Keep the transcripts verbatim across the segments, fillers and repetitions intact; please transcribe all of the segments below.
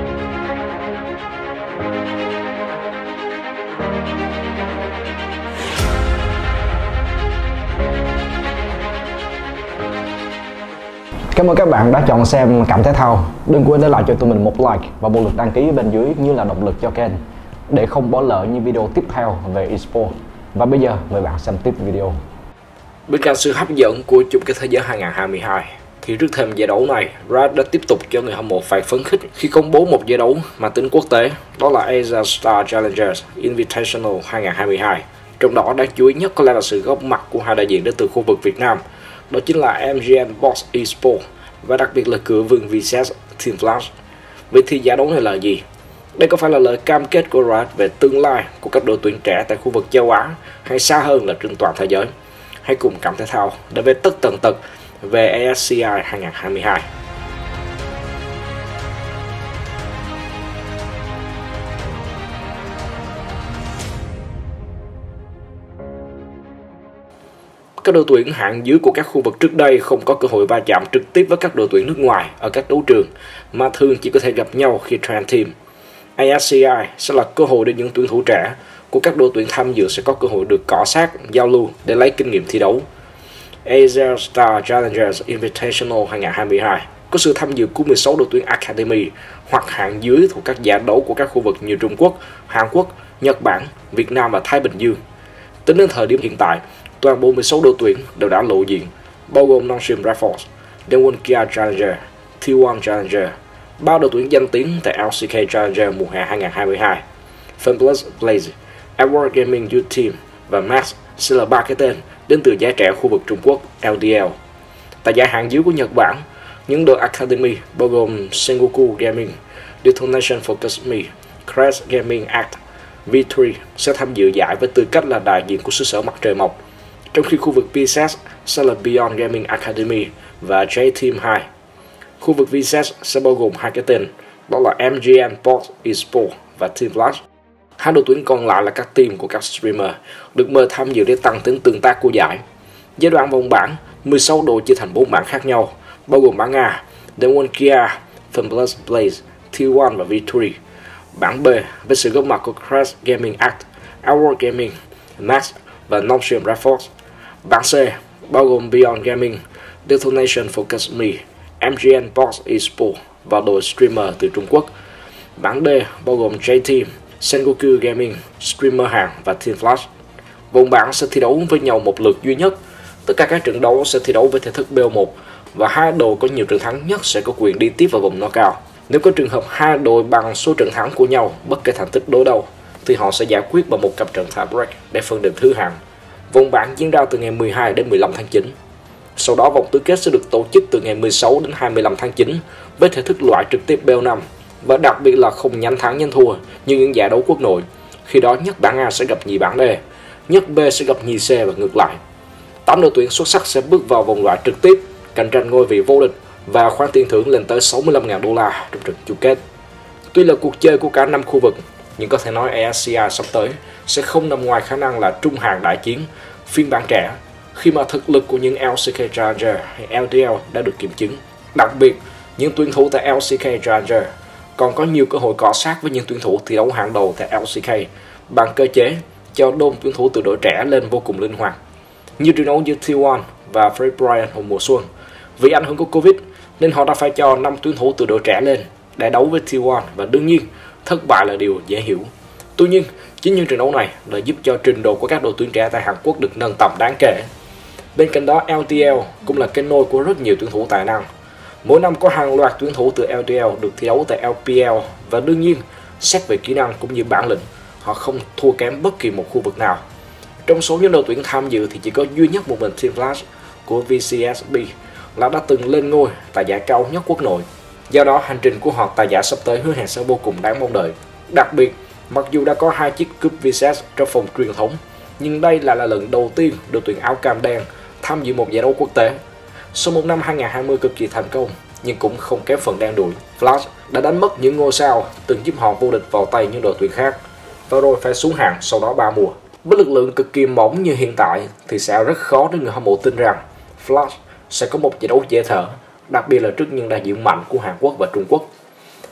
Cảm ơn các bạn đã chọn xem Cảm Thể Thao. Đừng quên để lại cho tụi mình một like và một lượt đăng ký bên dưới như là động lực cho kênh để không bỏ lỡ những video tiếp theo về eSports. Và bây giờ mời bạn xem tiếp video. Bên cạnh sự hấp dẫn của chung kết thế giới hai không hai hai thì trước thềm giải đấu này, Riot đã tiếp tục cho người hâm mộ phải phấn khích khi công bố một giải đấu mang tính quốc tế, đó là Asia Star Challengers Invitational hai không hai hai. Trong đó đáng chú ý nhất có lẽ là sự góp mặt của hai đại diện đến từ khu vực Việt Nam, đó chính là em giê en Box Esports và đặc biệt là cửa vương vê ét Team Flash. Vậy thì giải đấu này là gì? Đây có phải là lời cam kết của Riot về tương lai của các đội tuyển trẻ tại khu vực châu Á hay xa hơn là trên toàn thế giới? Hãy cùng Cảm Thể Thao để về tất tần tật về a ét xê i hai không hai hai. Các đội tuyển hạng dưới của các khu vực trước đây không có cơ hội va chạm trực tiếp với các đội tuyển nước ngoài ở các đấu trường, mà thường chỉ có thể gặp nhau khi train team. a ét xê i sẽ là cơ hội để những tuyển thủ trẻ của các đội tuyển tham dự sẽ có cơ hội được cọ sát, giao lưu để lấy kinh nghiệm thi đấu. Asia Star Challengers Invitational hai không hai hai có sự tham dự của mười sáu đội tuyển Academy hoặc hạng dưới thuộc các giải đấu của các khu vực như Trung Quốc, Hàn Quốc, Nhật Bản, Việt Nam và Thái Bình Dương. Tính đến thời điểm hiện tại, toàn bộ mười sáu đội tuyển đều đã lộ diện, bao gồm Nongshim Rifles, Daewon Kia Challenger, T một Challenger, ba đội tuyển danh tiếng tại lờ xê ca Challenger mùa hè hai không hai hai, Fanblast Blaze, Edward Gaming Youth Team và Max sẽ là ba cái tên đến từ giải trẻ khu vực Trung Quốc lờ đê lờ. Tại giải hạng dưới của Nhật Bản, những đội Academy bao gồm Sengoku Gaming, Detonation Focus Me, Crash Gaming Act, vê ba sẽ tham dự giải với tư cách là đại diện của xứ sở mặt trời mọc, trong khi khu vực pê ét sẽ là Beyond Gaming Academy và J Team hai. Khu vực vê ét sẽ bao gồm hai cái tên, đó là em giê en Box Esports và Team Flash. Hai đội tuyển còn lại là các team của các streamer được mời tham dự để tăng tính tương tác của giải. Giai đoạn vòng bảng, mười sáu đội chia thành bốn bảng khác nhau, bao gồm bảng A, Daewon Kia, Fanblast Blaze, T một và vê ba. Bảng B với sự góp mặt của Crash Gaming Act, Edward Gaming, Max và Nongshim Rifles. Bảng C bao gồm Beyond Gaming, Detonation Focus Me, em giê en Box Esports và đội streamer từ Trung Quốc. Bảng D bao gồm J Team, Sengoku Gaming, streamer Hàn và Team Flash. Vòng bảng sẽ thi đấu với nhau một lượt duy nhất. Tất cả các trận đấu sẽ thi đấu với thể thức B O một và hai đội có nhiều trận thắng nhất sẽ có quyền đi tiếp vào vòng knockout. Nếu có trường hợp hai đội bằng số trận thắng của nhau bất kể thành tích đối đầu thì họ sẽ giải quyết bằng một cặp trận tie break để phân định thứ hạng. Vòng bảng diễn ra từ ngày mười hai đến mười lăm tháng chín. Sau đó vòng tứ kết sẽ được tổ chức từ ngày mười sáu đến hai mươi lăm tháng chín với thể thức loại trực tiếp B O năm và đặc biệt là không nhánh thắng nhánh thua như những giải đấu quốc nội. Khi đó nhất bảng A sẽ gặp nhì bảng D, nhất B sẽ gặp nhì C và ngược lại. tám đội tuyển xuất sắc sẽ bước vào vòng loại trực tiếp, cạnh tranh ngôi vị vô địch và khoản tiền thưởng lên tới sáu mươi lăm nghìn đô la trong trận chung kết. Tuy là cuộc chơi của cả năm khu vực, nhưng có thể nói a ét xê i sắp tới sẽ không nằm ngoài khả năng là trung hàng đại chiến phiên bản trẻ, khi mà thực lực của những lờ xê ca Challenger hay lờ đê lờ đã được kiểm chứng. Đặc biệt, những tuyển thủ tại lờ xê ca Challenger còn có nhiều cơ hội cọ sát với những tuyển thủ thi đấu hàng đầu tại lờ xê ca bằng cơ chế cho đôn tuyển thủ từ đội trẻ lên vô cùng linh hoạt. Như trận đấu giữa T một và Fred Bryan hồi mùa xuân, vì ảnh hưởng của Covid nên họ đã phải cho năm tuyển thủ từ đội trẻ lên để đấu với T một và đương nhiên thất bại là điều dễ hiểu. Tuy nhiên, chính những trận đấu này đã giúp cho trình độ của các đội tuyển trẻ tại Hàn Quốc được nâng tầm đáng kể. Bên cạnh đó, lờ đê lờ cũng là cái nôi của rất nhiều tuyển thủ tài năng. Mỗi năm có hàng loạt tuyển thủ từ lờ đê lờ được thi đấu tại lờ pê lờ và đương nhiên, xét về kỹ năng cũng như bản lĩnh, họ không thua kém bất kỳ một khu vực nào. Trong số những đội tuyển tham dự thì chỉ có duy nhất một mình Team Flash của vê xê ét bê là đã từng lên ngôi tại giải cao nhất quốc nội. Do đó, hành trình của họ tại giải sắp tới hứa hẹn sẽ vô cùng đáng mong đợi. Đặc biệt, mặc dù đã có hai chiếc cúp vê ét trong phòng truyền thống, nhưng đây là, là lần đầu tiên đội tuyển áo cam đen tham dự một giải đấu quốc tế. Sau một năm hai không hai không cực kỳ thành công, nhưng cũng không kém phần đen đủi, Flash đã đánh mất những ngôi sao từng giúp họ vô địch vào tay những đội tuyển khác, và rồi phải xuống hạng sau đó ba mùa. Với lực lượng cực kỳ mỏng như hiện tại thì sẽ rất khó để người hâm mộ tin rằng Flash sẽ có một giải đấu dễ thở, đặc biệt là trước những đại diện mạnh của Hàn Quốc và Trung Quốc.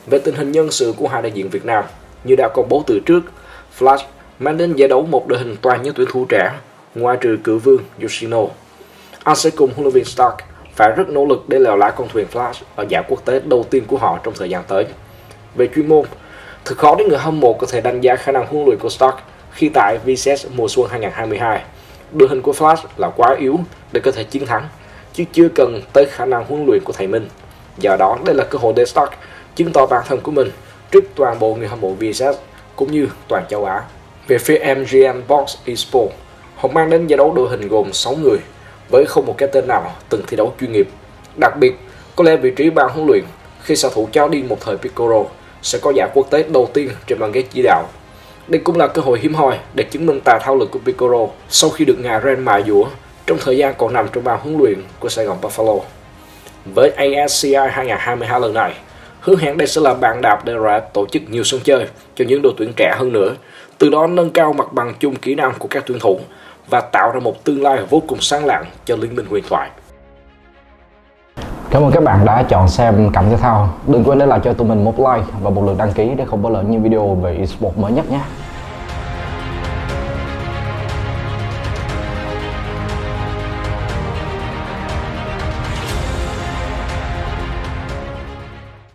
Về tình hình nhân sự của hai đại diện Việt Nam, như đã công bố từ trước, Flash mang đến giải đấu một đội hình toàn những tuyển thủ trẻ, ngoại trừ cựu vương Yoshino. Anh sẽ cùng huấn luyện viên Stark phải rất nỗ lực để lèo lái con thuyền Flash ở giải quốc tế đầu tiên của họ trong thời gian tới. Về chuyên môn, thật khó để người hâm mộ có thể đánh giá khả năng huấn luyện của Stark khi tại vê xê ét mùa xuân hai nghìn không trăm hai mươi hai. Đội hình của Flash là quá yếu để có thể chiến thắng, chứ chưa cần tới khả năng huấn luyện của thầy Minh. Do đó, đây là cơ hội để Stark chứng tỏ bản thân của mình trước toàn bộ người hâm mộ vê ét ét cũng như toàn châu Á. Về phía em giê en Box Esports, họ mang đến giải đấu đội hình gồm sáu người với không một cái tên nào từng thi đấu chuyên nghiệp. Đặc biệt, có lẽ vị trí ban huấn luyện khi xạ thủ cháu đi một thời Piccolo sẽ có giải quốc tế đầu tiên trên băng ghế chỉ đạo. Đây cũng là cơ hội hiếm hoi để chứng minh tài thao lược của Piccolo sau khi được ngài Ren mài dũa trong thời gian còn nằm trong ban huấn luyện của Sài Gòn Buffalo. Với a ét xê i hai nghìn không trăm hai mươi hai lần này, hứa hẹn đây sẽ là bàn đạp để Riot tổ chức nhiều sân chơi cho những đội tuyển trẻ hơn nữa, từ đó nâng cao mặt bằng chung kỹ năng của các tuyển thủ và tạo ra một tương lai vô cùng sáng lạng cho Liên minh huyền thoại. Cảm ơn các bạn đã chọn xem Cảm Thể Thao. Đừng quên để lại cho tụi mình một like và một lượt đăng ký để không bỏ lỡ những video về eSports mới nhất nhé.